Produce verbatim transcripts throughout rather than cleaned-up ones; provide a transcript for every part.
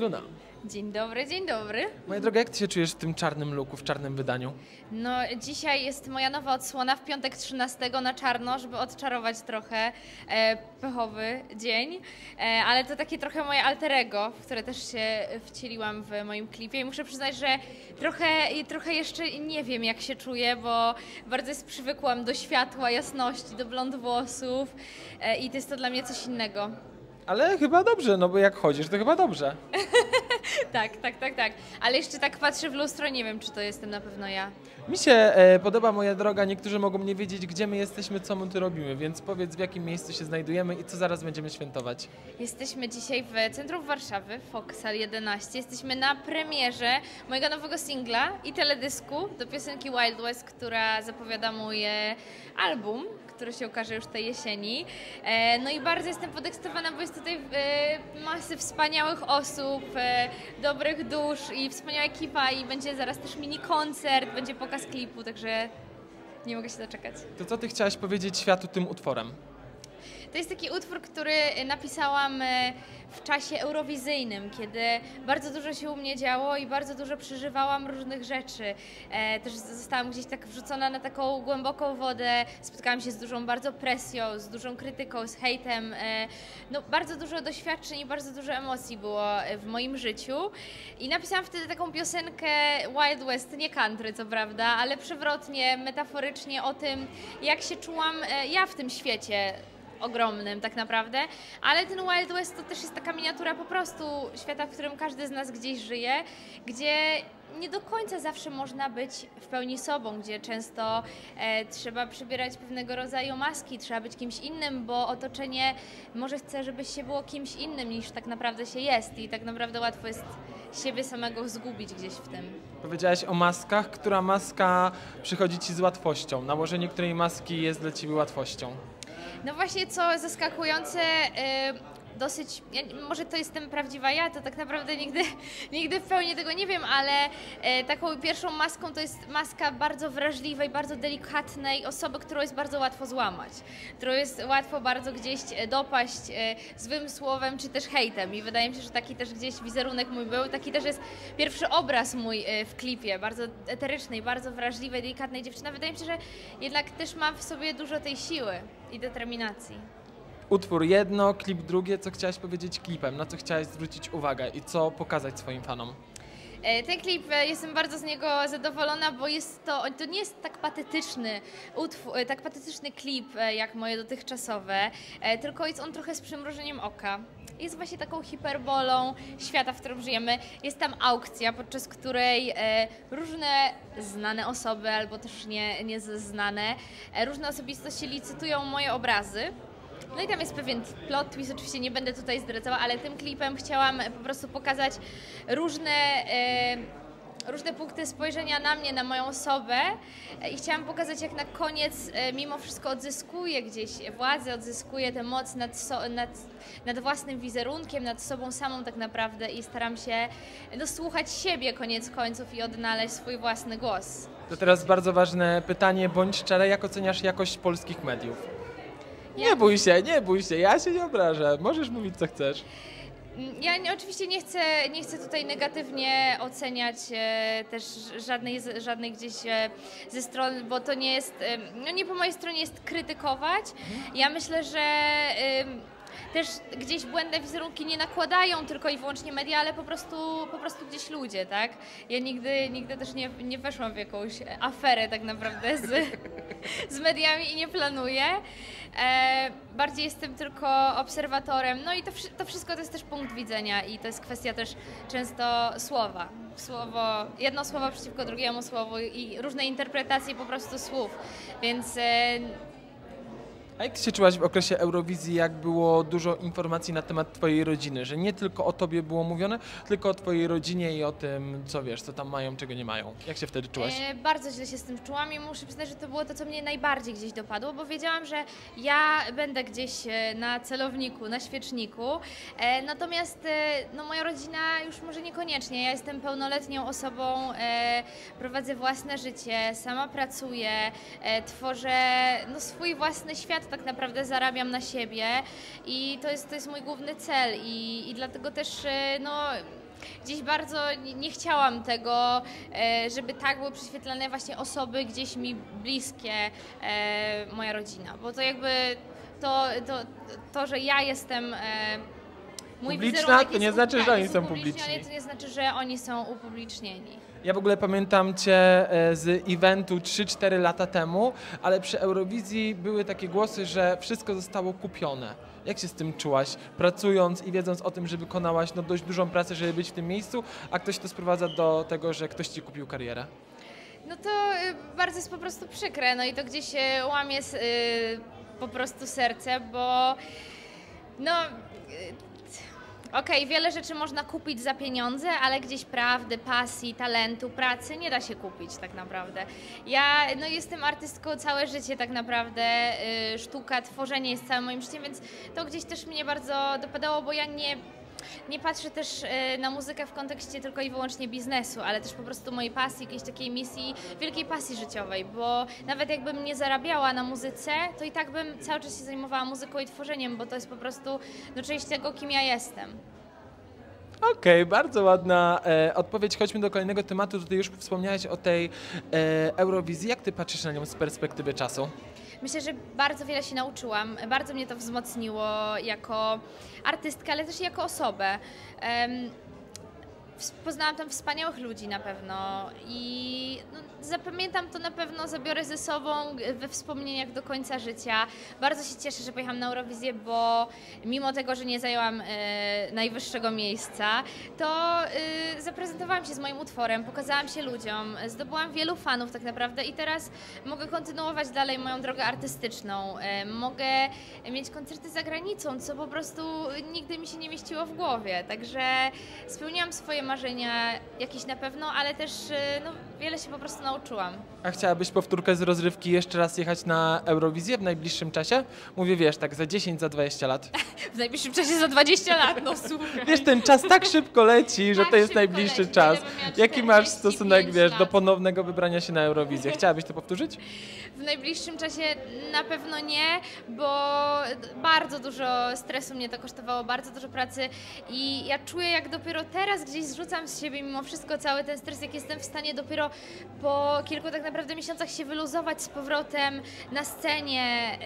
Luna. Dzień dobry, dzień dobry. Moja droga, jak ty się czujesz w tym czarnym looku, w czarnym wydaniu? No dzisiaj jest moja nowa odsłona w piątek trzynastego na czarno, żeby odczarować trochę e, pechowy dzień, e, ale to takie trochę moje alter ego, w które też się wcieliłam w moim klipie i muszę przyznać, że trochę, trochę jeszcze nie wiem jak się czuję, bo bardzo jest przywykłam do światła, jasności, do blond włosów e, i to jest to dla mnie coś innego. Ale chyba dobrze, no bo jak chodzisz, to chyba dobrze. Tak, tak, tak, tak. Ale jeszcze tak patrzę w lustro, nie wiem, czy to jestem na pewno ja. Mi się e, podoba, moja droga, niektórzy mogą nie wiedzieć, gdzie my jesteśmy, co my tu robimy, więc powiedz, w jakim miejscu się znajdujemy i co zaraz będziemy świętować. Jesteśmy dzisiaj w centrum Warszawy, Foksal jedenaście. Jesteśmy na premierze mojego nowego singla i teledysku do piosenki Wild West, która zapowiada mój e, album, który się ukaże już tej jesieni. E, no i bardzo jestem podekscytowana, bo jest tutaj e, masy wspaniałych osób, e, dobrych dusz i wspaniała ekipa i będzie zaraz też mini koncert, będzie pokaz klipu, także nie mogę się doczekać. To co ty chciałaś powiedzieć światu tym utworem? To jest taki utwór, który napisałam w czasie eurowizyjnym, kiedy bardzo dużo się u mnie działo i bardzo dużo przeżywałam różnych rzeczy. Też zostałam gdzieś tak wrzucona na taką głęboką wodę, spotkałam się z dużą bardzo presją, z dużą krytyką, z hejtem. No, bardzo dużo doświadczeń i bardzo dużo emocji było w moim życiu i napisałam wtedy taką piosenkę Wild West, nie country co prawda, ale przewrotnie, metaforycznie o tym, jak się czułam ja w tym świecie ogromnym tak naprawdę, ale ten Wild West to też jest taka miniatura po prostu świata, w którym każdy z nas gdzieś żyje, gdzie nie do końca zawsze można być w pełni sobą, gdzie często e, trzeba przybierać pewnego rodzaju maski, trzeba być kimś innym, bo otoczenie może chce, żebyś się było kimś innym niż tak naprawdę się jest i tak naprawdę łatwo jest siebie samego zgubić gdzieś w tym. Powiedziałaś o maskach, która maska przychodzi ci z łatwością, nałożenie której maski jest dla ciebie łatwością? No właśnie, co zaskakujące, yy, dosyć, ja, może to jestem prawdziwa ja, to tak naprawdę nigdy, nigdy w pełni tego nie wiem, ale yy, taką pierwszą maską to jest maska bardzo wrażliwej, bardzo delikatnej osoby, którą jest bardzo łatwo złamać, którą jest łatwo bardzo gdzieś dopaść yy, złym słowem czy też hejtem i wydaje mi się, że taki też gdzieś wizerunek mój był, taki też jest pierwszy obraz mój yy, w klipie, bardzo eterycznej, bardzo wrażliwej, delikatnej dziewczyny. Wydaje mi się, że jednak też mam w sobie dużo tej siły i determinacji. Utwór jedno, klip drugie. Co chciałaś powiedzieć klipem? Na co chciałaś zwrócić uwagę i co pokazać swoim fanom? Ten klip, jestem bardzo z niego zadowolona, bo jest to, to nie jest tak patetyczny utwór, tak patetyczny klip jak moje dotychczasowe, tylko jest on trochę z przymrużeniem oka. Jest właśnie taką hiperbolą świata, w którym żyjemy. Jest tam aukcja, podczas której różne znane osoby, albo też nie, nie znane, różne osobistości licytują moje obrazy. No i tam jest pewien plot twist, oczywiście nie będę tutaj zdradzała, ale tym klipem chciałam po prostu pokazać różne, e, różne punkty spojrzenia na mnie, na moją osobę i chciałam pokazać, jak na koniec e, mimo wszystko odzyskuję gdzieś władzę, odzyskuję tę moc nad, so, nad, nad własnym wizerunkiem, nad sobą samą tak naprawdę i staram się dosłuchać siebie koniec końców i odnaleźć swój własny głos. To teraz bardzo ważne pytanie, bądź szczere, jak oceniasz jakość polskich mediów? Nie bój się, nie bój się, ja się nie obrażę, możesz mówić co chcesz. Ja nie, oczywiście nie chcę, nie chcę tutaj negatywnie oceniać e, też żadnej, żadnej gdzieś e, ze stron, bo to nie jest, e, no nie po mojej stronie jest krytykować. Ja myślę, że e, też gdzieś błędne wizerunki nie nakładają tylko i wyłącznie media, ale po prostu, po prostu gdzieś ludzie, tak? Ja nigdy, nigdy też nie, nie weszłam w jakąś aferę tak naprawdę z, z mediami i nie planuję. E, bardziej jestem tylko obserwatorem, no i to, to wszystko to jest też punkt widzenia i to jest kwestia też często słowa. Słowo, jedno słowo przeciwko drugiemu słowu i różne interpretacje po prostu słów, więc e, A jak się czułaś w okresie Eurowizji, jak było dużo informacji na temat twojej rodziny, że nie tylko o tobie było mówione, tylko o twojej rodzinie i o tym, co wiesz, co tam mają, czego nie mają? Jak się wtedy czułaś? E, bardzo źle się z tym czułam i muszę przyznać, że to było to, co mnie najbardziej gdzieś dopadło, bo wiedziałam, że ja będę gdzieś na celowniku, na świeczniku, e, natomiast e, no, moja rodzina już może niekoniecznie. Ja jestem pełnoletnią osobą, e, prowadzę własne życie, sama pracuję, e, tworzę no, swój własny świat, tak naprawdę zarabiam na siebie i to jest, to jest mój główny cel i, i dlatego też no, gdzieś bardzo nie, nie chciałam tego, e, żeby tak były prześwietlane właśnie osoby gdzieś mi bliskie, e, moja rodzina, bo to jakby to, to, to że ja jestem... E, mój Publiczna, wizerunek to jest nie znaczy, tak, że oni jest są upubliczniony, publiczni. ale to nie znaczy, że oni są upublicznieni. Ja w ogóle pamiętam Cię e, z eventu trzy cztery lata temu, ale przy Eurowizji były takie głosy, że wszystko zostało kupione. Jak się z tym czułaś, pracując i wiedząc o tym, że wykonałaś no, dość dużą pracę, żeby być w tym miejscu, a ktoś to sprowadza do tego, że ktoś Ci kupił karierę? No to y, bardzo jest po prostu przykre, no i to gdzieś y, łamie y, po prostu serce, bo no... Y, Okej, okay, wiele rzeczy można kupić za pieniądze, ale gdzieś prawdy, pasji, talentu, pracy nie da się kupić tak naprawdę. Ja no, jestem artystką całe życie tak naprawdę, y, sztuka, tworzenie jest całym moim życiem, więc to gdzieś też mnie bardzo dopadało, bo ja nie... Nie patrzę też y, na muzykę w kontekście tylko i wyłącznie biznesu, ale też po prostu mojej pasji, jakiejś takiej misji, wielkiej pasji życiowej, bo nawet jakbym nie zarabiała na muzyce, to i tak bym cały czas się zajmowała muzyką i tworzeniem, bo to jest po prostu no, część tego, kim ja jestem. Okej, okay, bardzo ładna e, odpowiedź. Chodźmy do kolejnego tematu. Tutaj już wspomniałaś o tej e, Eurowizji. Jak Ty patrzysz na nią z perspektywy czasu? Myślę, że bardzo wiele się nauczyłam, bardzo mnie to wzmocniło jako artystkę, ale też jako osobę. Um, Poznałam tam wspaniałych ludzi na pewno i no, zapamiętam to na pewno, zabiorę ze sobą we wspomnieniach do końca życia. Bardzo się cieszę, że pojechałam na Eurowizję, bo mimo tego, że nie zajęłam e, najwyższego miejsca, to e, zaprezentowałam się z moim utworem, pokazałam się ludziom, zdobyłam wielu fanów tak naprawdę i teraz mogę kontynuować dalej moją drogę artystyczną. E, mogę mieć koncerty za granicą, co po prostu nigdy mi się nie mieściło w głowie, także spełniłam swoje marzenia jakieś na pewno, ale też no, wiele się po prostu nauczyłam. A chciałabyś powtórkę z rozrywki jeszcze raz jechać na Eurowizję w najbliższym czasie? Mówię, wiesz, tak za dziesięć, za dwadzieścia lat. W najbliższym czasie za dwadzieścia lat, no słuchaj. Wiesz, ten czas tak szybko leci, że tak to jest najbliższy leci, czas. Jaki masz stosunek, wiesz, lat. do ponownego wybrania się na Eurowizję? Chciałabyś to powtórzyć? W najbliższym czasie na pewno nie, bo bardzo dużo stresu mnie to kosztowało, bardzo dużo pracy i ja czuję, jak dopiero teraz gdzieś zrzucam z siebie mimo wszystko cały ten stres, jak jestem w stanie dopiero po kilku tak naprawdę miesiącach się wyluzować z powrotem na scenie,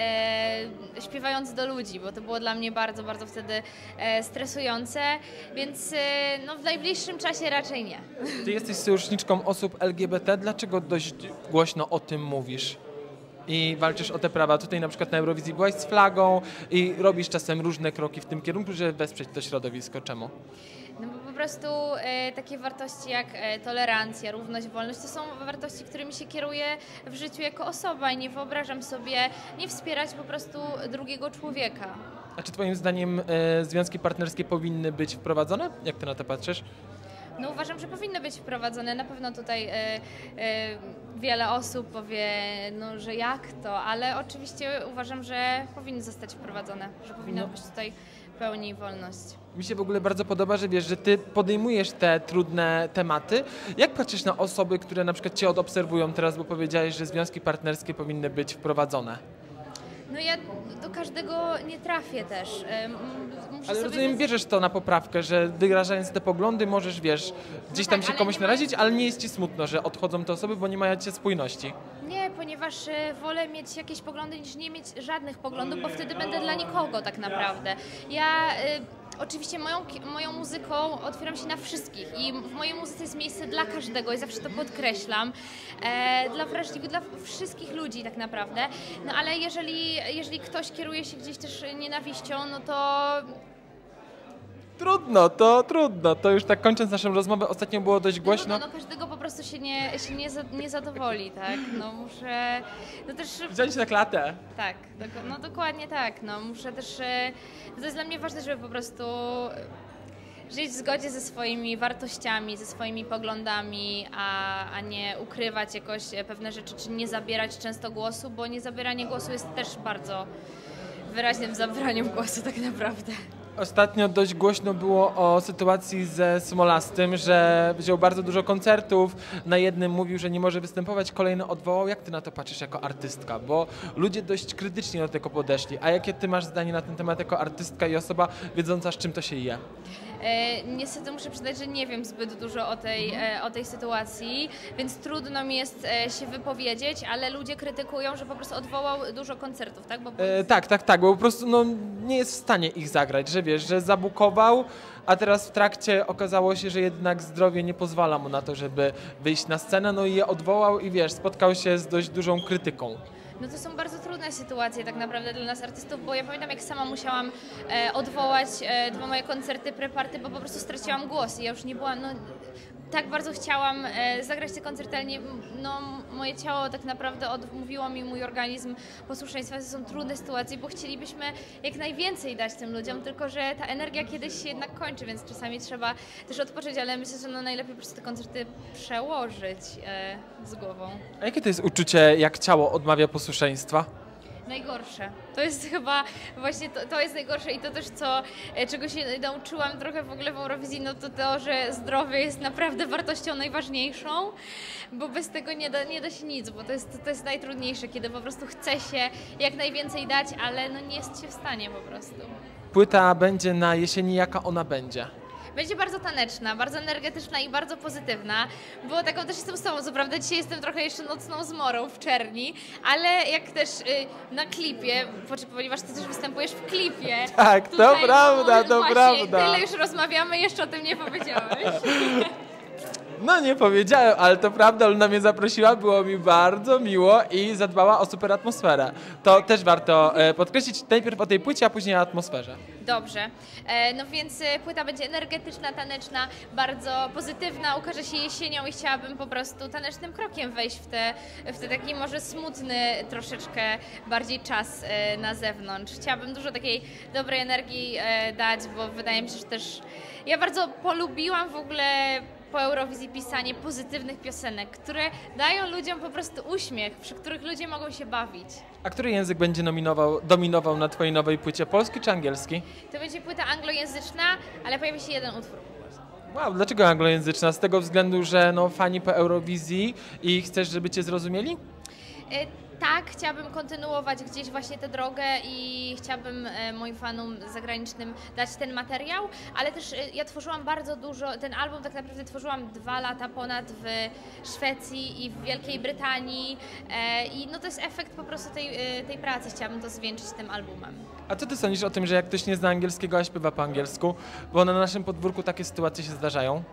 e, śpiewając do ludzi, bo to było dla mnie bardzo, bardzo wtedy e, stresujące, więc e, no, w najbliższym czasie raczej nie. Ty jesteś sojuszniczką osób L G B T, dlaczego dość głośno o tym mówisz? I walczysz o te prawa. Tutaj na przykład na Eurowizji byłaś z flagą i robisz czasem różne kroki w tym kierunku, żeby wesprzeć to środowisko. Czemu? No bo po prostu e, takie wartości jak e, tolerancja, równość, wolność to są wartości, którymi się kieruję w życiu jako osoba i nie wyobrażam sobie nie wspierać po prostu drugiego człowieka. A czy Twoim zdaniem e, związki partnerskie powinny być wprowadzone? Jak Ty na to patrzysz? No uważam, że powinny być wprowadzone. Na pewno tutaj e, e, wiele osób powie, no, że jak to, ale oczywiście uważam, że powinny zostać wprowadzone, że powinna no. być tutaj pełni wolność. Mi się w ogóle bardzo podoba, że wiesz, że Ty podejmujesz te trudne tematy. Jak patrzysz na osoby, które na przykład Cię odobserwują teraz, bo powiedziałeś, że związki partnerskie powinny być wprowadzone? No ja do każdego nie trafię też. Muszę ale sobie rozumiem, wys- bierzesz to na poprawkę, że wyrażając te poglądy możesz, wiesz, gdzieś No tam tak, się ale komuś nie ma- narazić, ale nie jest Ci smutno, że odchodzą te osoby, bo nie mają Cię spójności. Nie, ponieważ e, wolę mieć jakieś poglądy niż nie mieć żadnych poglądów, bo wtedy będę dla nikogo tak naprawdę. Ja e, oczywiście moją, ki- moją muzyką otwieram się na wszystkich i w mojej muzyce jest miejsce dla każdego i zawsze to podkreślam. E, dla wrażliwych, dla wszystkich ludzi tak naprawdę. No ale jeżeli, jeżeli ktoś kieruje się gdzieś też nienawiścią, no to Trudno, to trudno. To już tak kończąc naszą rozmowę, ostatnio było dość głośno. No, no, no każdego po prostu się nie, się nie, za, nie zadowoli, tak? No muszę, no też... Wziąć na klatę. Tak, dok- no dokładnie tak, no muszę też, e, to jest dla mnie ważne, żeby po prostu żyć w zgodzie ze swoimi wartościami, ze swoimi poglądami, a, a nie ukrywać jakoś pewne rzeczy, czy nie zabierać często głosu, bo niezabieranie głosu jest też bardzo wyraźnym zabraniem głosu tak naprawdę. Ostatnio dość głośno było o sytuacji ze Smolastym, że wziął bardzo dużo koncertów, na jednym mówił, że nie może występować, kolejny odwołał. Jak Ty na to patrzysz jako artystka? Bo ludzie dość krytycznie do tego podeszli. A jakie Ty masz zdanie na ten temat jako artystka i osoba wiedząca, z czym to się je? E, niestety muszę przyznać, że nie wiem zbyt dużo o tej, e, o tej sytuacji, więc trudno mi jest e, się wypowiedzieć, ale ludzie krytykują, że po prostu odwołał dużo koncertów, tak? Bo E, tak, tak, tak, bo po prostu no, nie jest w stanie ich zagrać, że wiesz, że zabukował, a teraz w trakcie okazało się, że jednak zdrowie nie pozwala mu na to, żeby wyjść na scenę, no i je odwołał i wiesz, spotkał się z dość dużą krytyką. No to są bardzo trudne sytuacje tak naprawdę dla nas artystów, bo ja pamiętam, jak sama musiałam e, odwołać e, dwa moje koncerty pre-party, bo po prostu straciłam głos i ja już nie byłam, no tak bardzo chciałam e, zagrać te koncerty, ale nie, no, moje ciało tak naprawdę odmówiło mi, mój organizm posłuszeństwa. To są trudne sytuacje, bo chcielibyśmy jak najwięcej dać tym ludziom, tylko że ta energia kiedyś się jednak kończy, więc czasami trzeba też odpocząć, ale myślę, że no najlepiej po prostu te koncerty przełożyć e, z głową. A jakie to jest uczucie, jak ciało odmawia posłuszeństwa? Najgorsze. To jest chyba właśnie to, to jest najgorsze i to też co, e, czego się nauczyłam trochę w ogóle w Eurowizji, no to to, że zdrowie jest naprawdę wartością najważniejszą, bo bez tego nie da, nie da się nic, bo to jest, to jest najtrudniejsze, kiedy po prostu chce się jak najwięcej dać, ale no nie jest się w stanie po prostu. Płyta będzie na jesieni, jaka ona będzie? Będzie bardzo taneczna, bardzo energetyczna i bardzo pozytywna, bo taką też jestem z tobą, co prawda dzisiaj jestem trochę jeszcze nocną zmorą w czerni, ale jak też y, na klipie, ponieważ ty też występujesz w klipie. Tak, to tutaj, prawda, no, to właśnie, prawda. Tyle już rozmawiamy, jeszcze o tym nie powiedziałeś. No nie powiedziałem, ale to prawda, Luna mnie zaprosiła, było mi bardzo miło i zadbała o super atmosferę. To też warto e, podkreślić najpierw o tej płycie, a później o atmosferze. Dobrze, e, no więc e, płyta będzie energetyczna, taneczna, bardzo pozytywna, ukaże się jesienią i chciałabym po prostu tanecznym krokiem wejść w te, w te taki może smutny troszeczkę bardziej czas e, na zewnątrz. Chciałabym dużo takiej dobrej energii e, dać, bo wydaje mi się, że też ja bardzo polubiłam w ogóle po Eurowizji pisanie pozytywnych piosenek, które dają ludziom po prostu uśmiech, przy których ludzie mogą się bawić. A który język będzie nominował, dominował na twojej nowej płycie, polski czy angielski? To będzie płyta anglojęzyczna, ale pojawi się jeden utwór. Wow, dlaczego anglojęzyczna? Z tego względu, że no, fani po Eurowizji i chcesz, żeby cię zrozumieli? Y, Tak, chciałabym kontynuować gdzieś właśnie tę drogę i chciałabym e, moim fanom zagranicznym dać ten materiał, ale też e, ja tworzyłam bardzo dużo, ten album tak naprawdę tworzyłam dwa lata ponad w Szwecji i w Wielkiej Brytanii e, i no to jest efekt po prostu tej, e, tej pracy, chciałabym to zwieńczyć tym albumem. A co ty sądzisz o tym, że jak ktoś nie zna angielskiego, a śpiewa po angielsku? Bo na naszym podwórku takie sytuacje się zdarzają.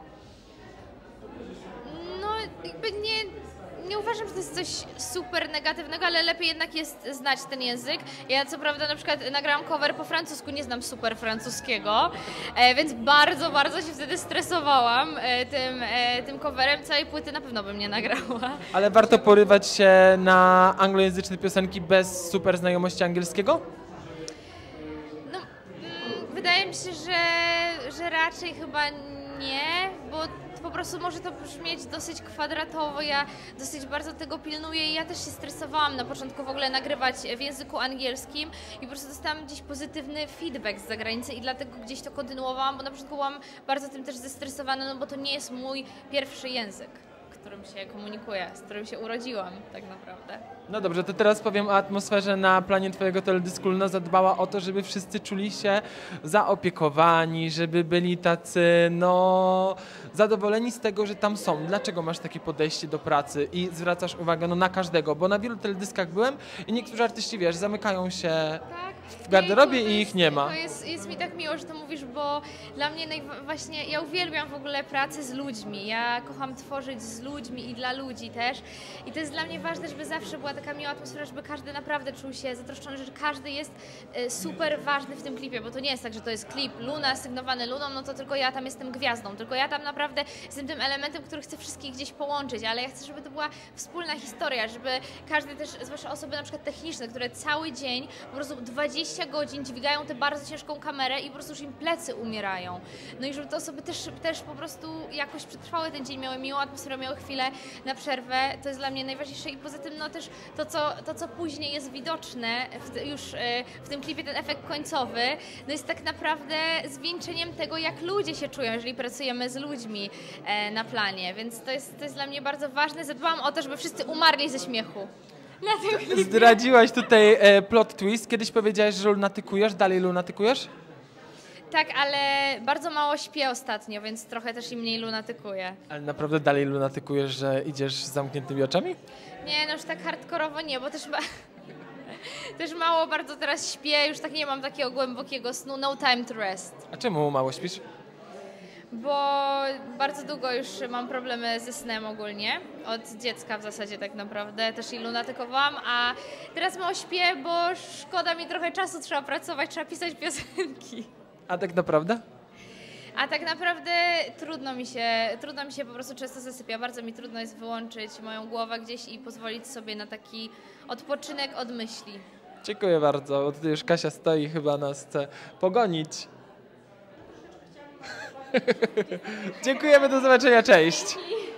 No jakby nie... Nie uważam, że to jest coś super negatywnego, ale lepiej jednak jest znać ten język. Ja co prawda na przykład nagrałam cover po francusku, nie znam super francuskiego, e, więc bardzo, bardzo się wtedy stresowałam e, tym, e, tym coverem. Całej płyty na pewno bym nie nagrała. Ale warto porywać się na anglojęzyczne piosenki bez super znajomości angielskiego? No, mm, wydaje mi się, że, że raczej chyba nie, bo po prostu może to brzmieć dosyć kwadratowo, ja dosyć bardzo tego pilnuję i ja też się stresowałam na początku w ogóle nagrywać w języku angielskim i po prostu dostałam gdzieś pozytywny feedback z zagranicy i dlatego gdzieś to kontynuowałam, bo na początku byłam bardzo tym też zestresowana, no bo to nie jest mój pierwszy język, którym się komunikuję, z którym się urodziłam tak naprawdę. No dobrze, to teraz powiem o atmosferze na planie twojego teledysku. Luna zadbała o to, żeby wszyscy czuli się zaopiekowani, żeby byli tacy, no, zadowoleni z tego, że tam są. Dlaczego masz takie podejście do pracy i zwracasz uwagę no, na każdego? Bo na wielu teledyskach byłem i niektórzy artyści, wiesz, zamykają się Tak. w garderobie Jejku, to i jest- ich nie ma. To jest, jest mi tak miło, że to mówisz, bo dla mnie najwa- właśnie, ja uwielbiam w ogóle pracę z ludźmi. Ja kocham tworzyć z ludźmi i dla ludzi też. I to jest dla mnie ważne, żeby zawsze była taka miła atmosfera, żeby każdy naprawdę czuł się zatroszczony, że każdy jest e, super ważny w tym klipie, bo to nie jest tak, że to jest klip Luna, sygnowany Luną, no to tylko ja tam jestem gwiazdą, tylko ja tam naprawdę jestem tym elementem, który chce wszystkich gdzieś połączyć, ale ja chcę, żeby to była wspólna historia, żeby każdy też, zwłaszcza osoby na przykład techniczne, które cały dzień po prostu dwadzieścia godzin dźwigają tę bardzo ciężką kamerę i po prostu już im plecy umierają. No i żeby te osoby też, też po prostu jakoś przetrwały ten dzień, miały miłą atmosferę, miały chwilę na przerwę, to jest dla mnie najważniejsze i poza tym no też to, co, to, co później jest widoczne w, te- już e, w tym klipie, ten efekt końcowy, no jest tak naprawdę zwieńczeniem tego, jak ludzie się czują, jeżeli pracujemy z ludźmi e, na planie, więc to jest, to jest dla mnie bardzo ważne. Zadbałam o to, żeby wszyscy umarli ze śmiechu. Na tym klipie. Zdradziłaś tutaj e, plot twist. Kiedyś powiedziałaś, że lunatykujesz, dalej lunatykujesz? Tak, ale bardzo mało śpię ostatnio, więc trochę też i mniej lunatykuję. Ale naprawdę dalej lunatykujesz, że idziesz z zamkniętymi oczami? Nie, no już tak hardkorowo nie, bo też, ma... też mało bardzo teraz śpię, już tak nie mam takiego głębokiego snu, no time to rest. A czemu mało śpisz? Bo bardzo długo już mam problemy ze snem ogólnie, od dziecka w zasadzie tak naprawdę, też i lunatykowałam, a teraz mało śpię, bo szkoda mi trochę czasu, trzeba pracować, trzeba pisać piosenki. A tak naprawdę? A tak naprawdę trudno mi się, trudno mi się po prostu często zasypia, bardzo mi trudno jest wyłączyć moją głowę gdzieś i pozwolić sobie na taki odpoczynek od myśli. Dziękuję bardzo, bo tutaj już Kasia stoi, chyba nas chce pogonić. Dziękujemy, do zobaczenia, cześć.